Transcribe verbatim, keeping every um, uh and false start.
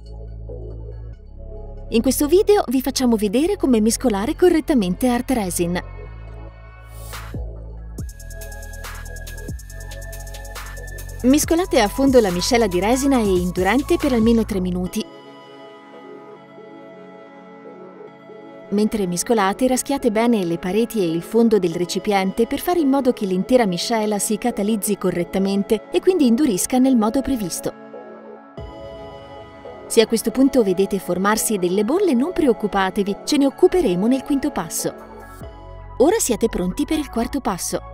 In questo video vi facciamo vedere come mescolare correttamente Art Resin. Mescolate a fondo la miscela di resina e indurente per almeno tre minuti. Mentre mescolate, raschiate bene le pareti e il fondo del recipiente per fare in modo che l'intera miscela si catalizzi correttamente e quindi indurisca nel modo previsto. Se a questo punto vedete formarsi delle bolle, non preoccupatevi, ce ne occuperemo nel quinto passo. Ora siete pronti per il quarto passo.